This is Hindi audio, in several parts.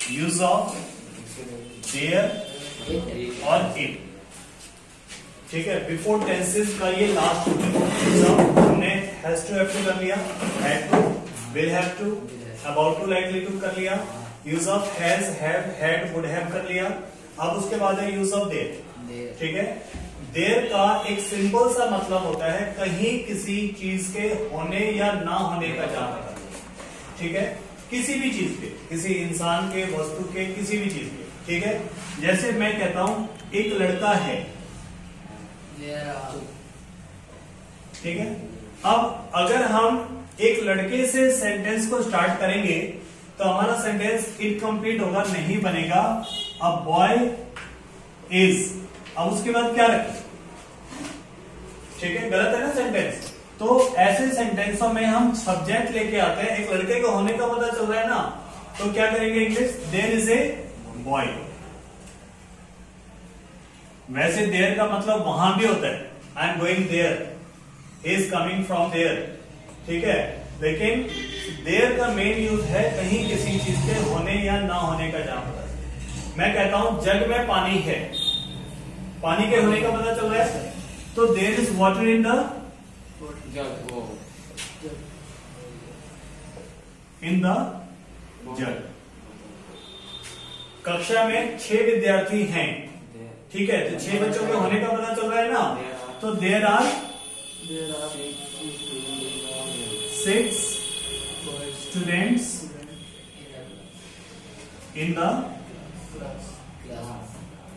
यूज ऑफ देयर और इट। ठीक है, बिफोर टेंसेस का ये लास्ट हमने हैज टू हैव टू कर लिया, had to, will have to, about to, likely to कर लिया, use of has, have, had, would have कर लिया। अब उसके बाद है यूज ऑफ देयर। ठीक है, देयर का एक सिंपल सा मतलब होता है कहीं किसी चीज के होने या ना होने का जानना। ठीक है, किसी भी चीज के, किसी इंसान के, वस्तु के, किसी भी चीज के। ठीक है, जैसे मैं कहता हूं एक लड़का है। ठीक है, अब अगर हम एक लड़के से सेंटेंस को स्टार्ट करेंगे तो हमारा सेंटेंस इनकम्प्लीट होगा, नहीं बनेगा। अ बॉय इज, अब उसके बाद क्या रखें? ठीक है, गलत है ना सेंटेंस। तो ऐसे सेंटेंसों में हम सब्जेक्ट लेके आते हैं। एक लड़के का होने का पता चल रहा है ना, तो क्या करेंगे? English, there is a boy. वैसे देयर का मतलब वहां भी होता है, I am going there, he is coming from there. ठीक है, लेकिन देयर का मेन यूज है कहीं किसी चीज के होने या ना होने का जहां पता चले। मैं कहता हूं जग में पानी है, पानी के होने का पता चल रहा है, तो there is water in the jug. कक्षा में 6 विद्यार्थी हैं। ठीक है, तो 6 बच्चों के होने का पता चल रहा है ना, तो there are 6 students in the class.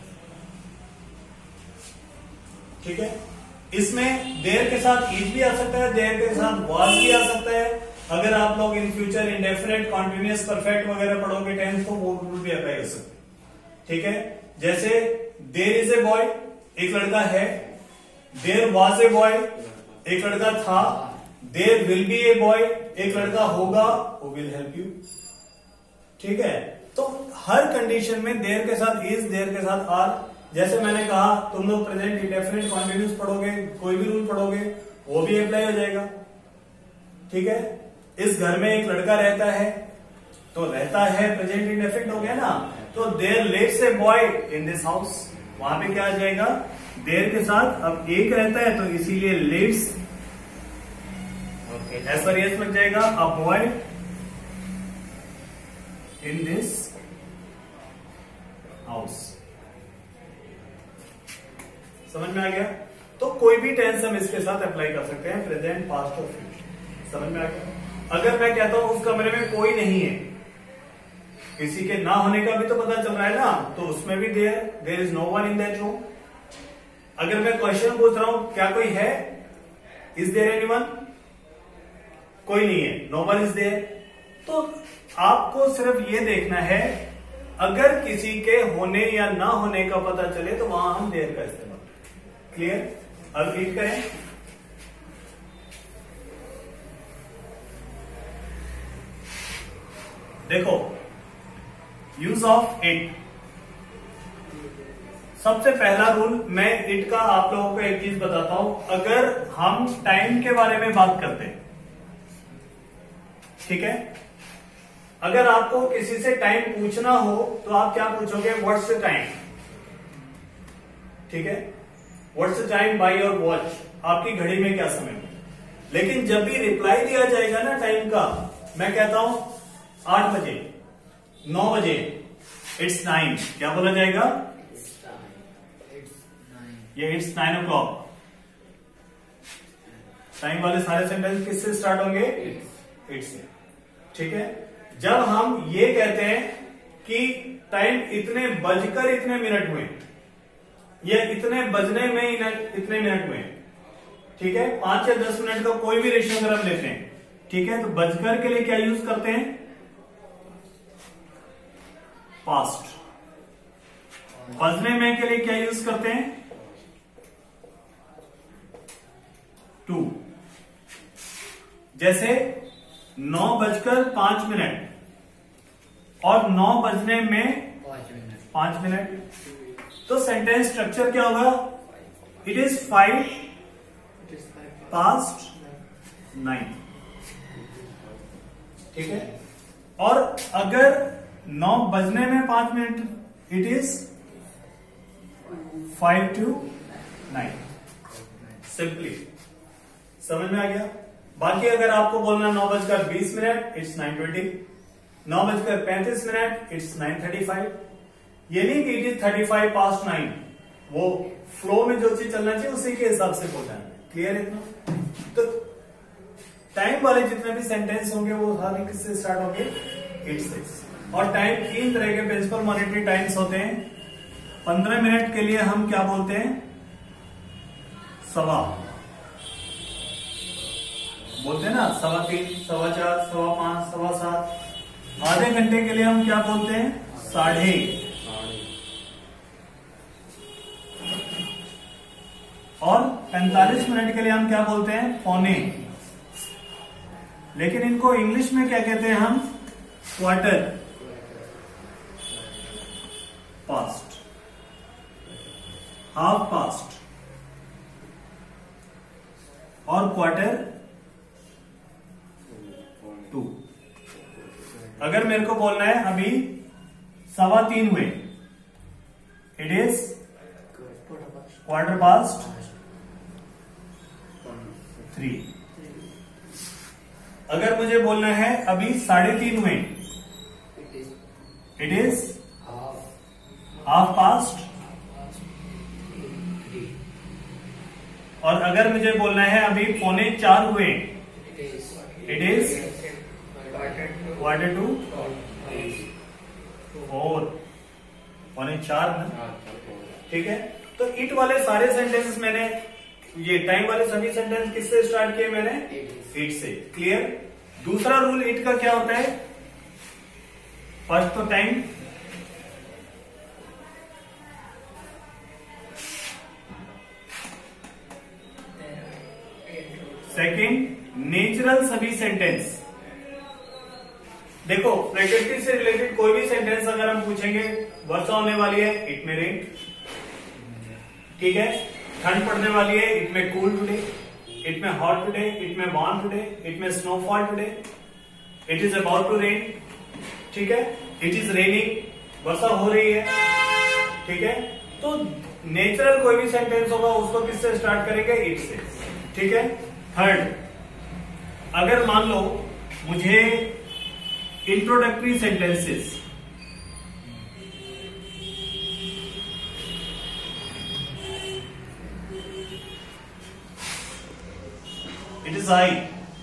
ठीक है, इसमें देयर के साथ इज भी आ सकता है, देयर के साथ वाज भी आ सकता है। अगर आप लोग इन फ्यूचर इंडेफिनिट, कॉन्टिन्यूअस, परफेक्ट वगैरह पढ़ोगे टेंस को, वो रूल भी अप्लाई कर सकते। ठीक है, जैसे देयर इज ए बॉय, एक लड़का है। देयर वाज ए बॉय, एक लड़का था। There will be a boy, एक लड़का होगा, वो विल हेल्प यू। ठीक है, तो हर कंडीशन में देयर के साथ इज, देयर के साथ आर। जैसे मैंने कहा, तुम लोग प्रेजेंट इंडेफिनिट कॉन्टिन्यूअस पढ़ोगे, कोई भी रूल पढ़ोगे, वो भी अप्लाई हो जाएगा। ठीक है, इस घर में एक लड़का रहता है, तो रहता है प्रेजेंट इंडेफिनिट हो गया ना, तो there lives a boy in this house, वहां पे क्या आ जाएगा? देयर के साथ अब एक रहता है, तो इसीलिए लिव्स, एस पर यस लग जाएगा। A boy in this house. समझ में आ गया? तो कोई भी टेंस हम इसके साथ अप्लाई कर सकते हैं, प्रेजेंट, पास्ट और फ्यूचर। समझ में आ गया? अगर मैं कहता हूं उस कमरे में कोई नहीं है, किसी के ना होने का भी तो पता चल रहा है ना, तो उसमें भी there is no one in that room. अगर मैं क्वेश्चन पूछ रहा हूं क्या कोई है, इज देयर एनीवन, कोई नहीं है, नो वन इज देयर। तो आपको सिर्फ ये देखना है, अगर किसी के होने या ना होने का पता चले तो वहां हम देयर का इस्तेमाल। क्लियर? अब रीड करें। देखो, यूज ऑफ इट। सबसे पहला रूल, मैं इट का आप लोगों को एक चीज बताता हूं। अगर हम टाइम के बारे में बात करते हैं, ठीक है, अगर आपको किसी से टाइम पूछना हो तो आप क्या पूछोगे? What's the time. ठीक है, what's the time by your watch, आपकी घड़ी में क्या समय है। लेकिन जब भी रिप्लाई दिया जाएगा ना टाइम का, मैं कहता हूं 8 बजे, 9 बजे, इट्स 9, क्या बोला जाएगा? ये इट्स 9 o'clock। टाइम वाले सारे सेंटेंस किससे स्टार्ट होंगे? इट से। ठीक है, जब हम ये कहते हैं कि टाइम इतने बजकर इतने मिनट हुए, या इतने बजने में इतने मिनट हुए, ठीक है, 5 या 10 मिनट का कोई भी रेशियो अगर हम लेते हैं, ठीक है, तो बजकर के लिए क्या यूज करते हैं? पास्ट। बजने में के लिए क्या यूज करते हैं? टू। जैसे 9:05 और 9 बजने में 5 मिनट। तो सेंटेंस स्ट्रक्चर क्या होगा? It is 5 past 9। ठीक है, और अगर 9 बजने में 5 minute, it is 5 to 9। Simply समझ में आ गया। बाकी अगर आपको बोलना 9:20 इट्स 9:20, 9:35 इट्स 9:35। ये नहीं कि इट इज 35 past 9, वो फ्लो में जो चीज चलना चाहिए उसी के हिसाब से बोलना है। क्लियर इतना? तो टाइम वाले जितने भी सेंटेंस होंगे वो सारे किससे स्टार्ट होंगे? इट से। और टाइम 3 तरह के प्रिंसिपल मॉनिटरी टाइम्स होते हैं। 15 मिनट के लिए हम क्या बोलते हैं? सवा बोलते हैं ना, 3:15, 4:15, 5:15, 7:15। आधे घंटे के लिए हम क्या बोलते हैं? 1:30। और 45 मिनट के लिए हम क्या बोलते हैं? 1:15। लेकिन इनको इंग्लिश में क्या कहते हैं हम? क्वार्टर पास्ट, हाफ पास्ट और क्वार्टर टू। अगर मेरे को बोलना है अभी 3:15 हुए, इट इज क्वार्टर पास्ट 3। अगर मुझे बोलना है अभी 3:30 हुए, इट इज हाफ पास्ट। और अगर मुझे बोलना है अभी 3:45 हुए, इट इज क्वार्टर टू 4। 3:45 ना, ठीक है। तो इट वाले सारे सेंटेंसेस मैंने, ये टाइम वाले सभी सेंटेंस किससे स्टार्ट किए मैंने? इट से। क्लियर? दूसरा रूल इट का क्या होता है? फर्स्ट तो टाइम, सेकंड नेचुरल सभी सेंटेंस। देखो प्रकृति से रिलेटेड कोई भी सेंटेंस अगर हम पूछेंगे, वर्षा होने वाली है, इट में रेन, ठीक है। ठंड पड़ने वाली है, इट में कूल टुडे, इट में हॉट टुडे, इट में वार्म टुडे, इट में snowfall today, it is about to rain, ठीक है। इट इज रेनिंग, वर्षा हो रही है, ठीक है। तो नेचुरल कोई भी सेंटेंस होगा उसको किससे स्टार्ट करेंगे? इट से, ठीक है। थर्ड, अगर मान लो मुझे introductory sentences, it is I,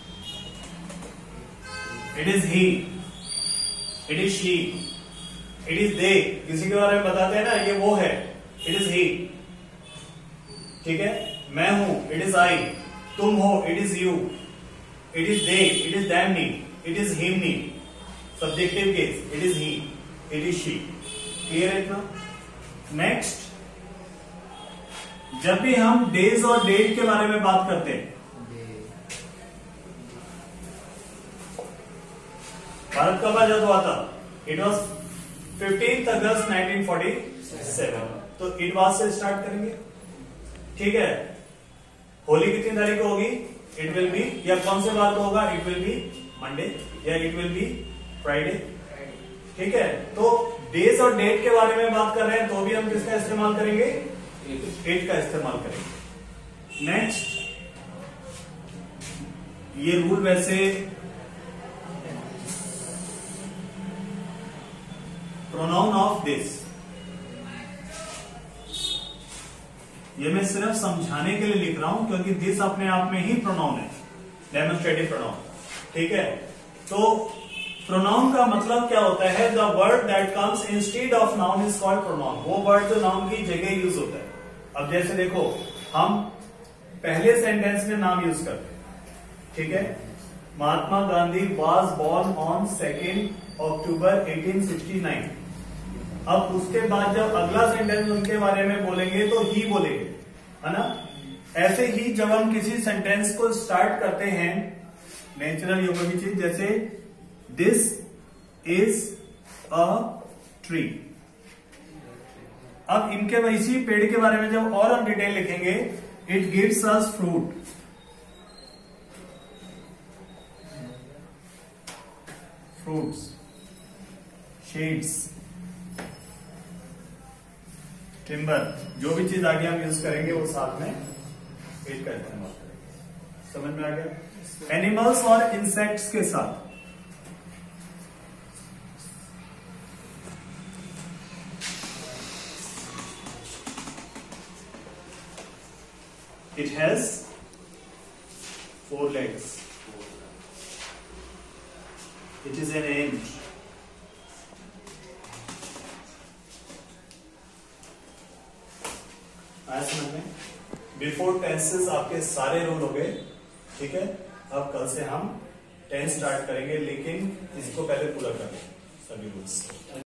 it is he, it is she, it is they, किसी के बारे में बताते हैं ना, ये वो है, इट इज ही, ठीक है। मैं हूं, इट इज आई। तुम हो, it is you, it is they, it is them, it is him, subjective case, it is he, it is she. Clear है इतना? नेक्स्ट, जब भी हम डेज और डेट के बारे में बात करते हैं, भारत कब आजाद हुआ था? It was 15 August 1947। तो इट वॉज से स्टार्ट करेंगे, ठीक है। होली कितनी तारीख को होगी? इट विल बी, या कौन से बार को होगा? इट विल बी मंडे या इट विल बी फ्राइडे, ठीक है। तो डेज और डेट के बारे में बात कर रहे हैं तो भी हम किसका इस्तेमाल करेंगे? इट का इस्तेमाल करेंगे। नेक्स्ट, ये रूल वैसे प्रोनाउन ऑफ दिस, ये मैं सिर्फ समझाने के लिए लिख रहा हूं क्योंकि दिस अपने आप में ही प्रोनाउन है, डेमोन्स्ट्रेटिव प्रोनाउन, ठीक है। तो प्रोनाउन का मतलब क्या होता है? The word that comes instead of noun is called pronoun. वो वर्ड जो नाउन की जगह यूज होता है। अब जैसे देखो, हम पहले सेंटेंस में नाम यूज करते हैं, ठीक है। Mahatma Gandhi was born on 2 October 1869। अब उसके बाद जब अगला सेंटेंस उनके बारे में बोलेंगे तो ही बोलेंगे, है ना। ऐसे ही जब हम किसी सेंटेंस को स्टार्ट करते हैं, नेचुरल योग की चीज, जैसे दिस इज अ ट्री। अब इनके इसी पेड़ के बारे में जब और हम डिटेल लिखेंगे, it gives us fruit, fruits. Sheets, timber, जो भी चीज आगे हम यूज करेंगे वो साथ में ईट का इस्तेमाल करेंगे। समझ में आ गया? एनिमल्स और इंसेक्ट्स के साथ it has 4 legs. It is an ant. आया समझ में? बिफोर टेंसेस आपके सारे रूल हो गए, ठीक है। अब कल से हम टेंस स्टार्ट करेंगे, लेकिन इसको पहले पूरा करें सभी रूल्स।